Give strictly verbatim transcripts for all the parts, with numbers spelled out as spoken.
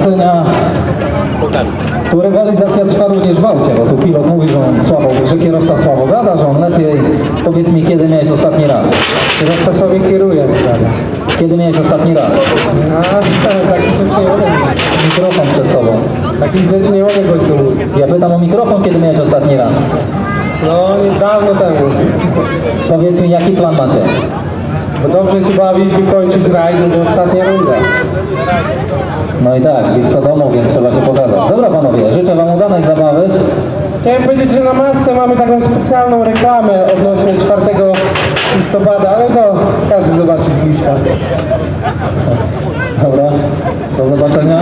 polecenia. Tu rywalizacja trwa również w aucie, bo tu pilot mówi, że on słabo, że kierowca słabo gada, że on lepiej. Powiedz mi, kiedy miałeś ostatni raz? Kierowca słabie kieruje. Kiedy miałeś ostatni raz? A, takich rzeczy nie mogę mówić. Mikrofon przed sobą. Takich rzeczy nie mogę głośno mówić. Ja pytam o mikrofon, kiedy miałeś ostatni raz? No, dawno temu. Powiedz mi, jaki plan macie? Bo dobrze się bawić, wykończyć rajd, no bo ostatnia runda. No i tak, blisko domu, więc trzeba się pokazać. Dobra panowie, życzę wam udanej zabawy. Chciałem powiedzieć, że na masce mamy taką specjalną reklamę odnośnie czwartego listopada, ale to każdy zobaczy z bliska. Dobra, do zobaczenia.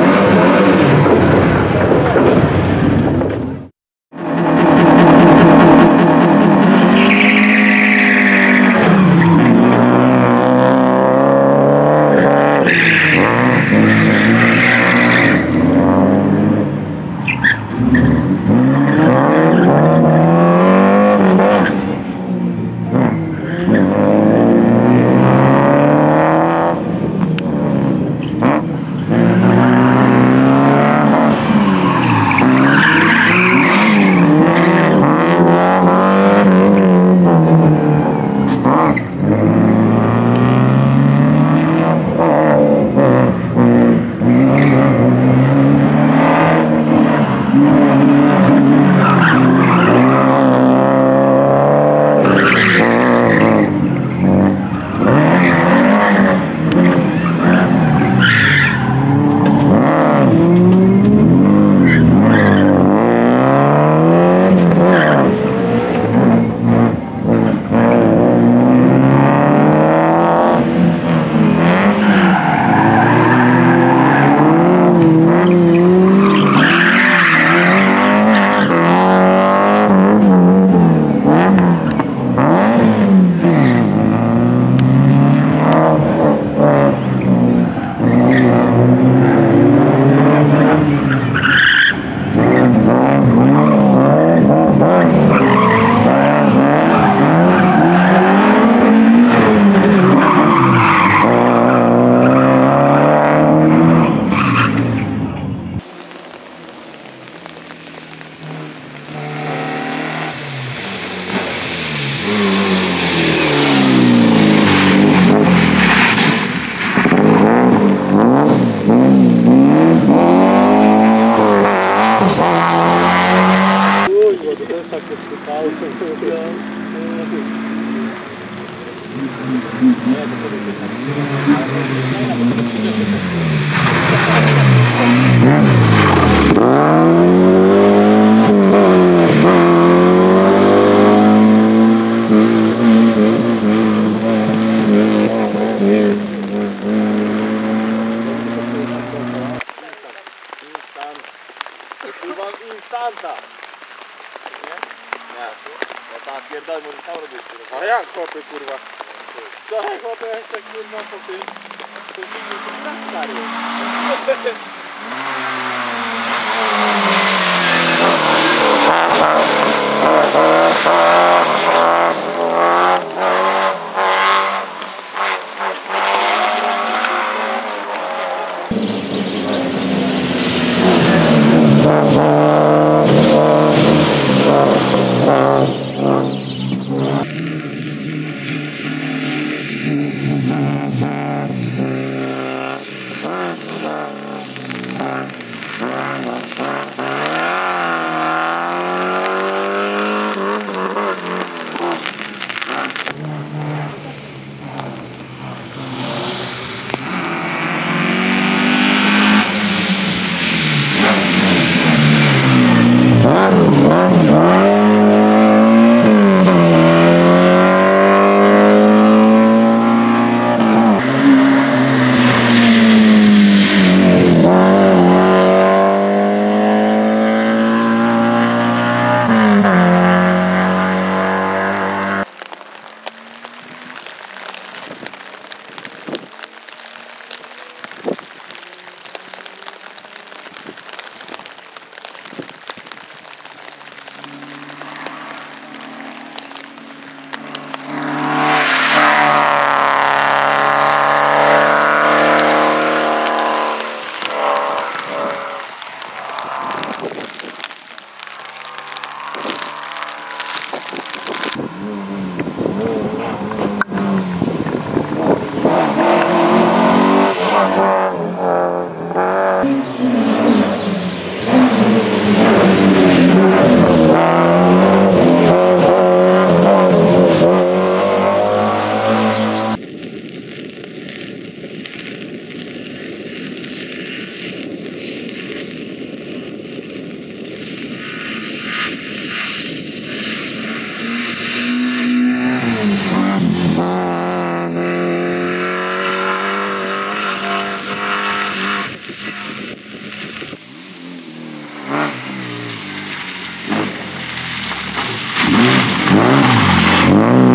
Instant'a. Nie? Nie. No tam pierdol, może sam robić. A jak chłopy kurwa? Co chłopy jak tak kurwa po tym? To nigdy się tak stary. Kurwa.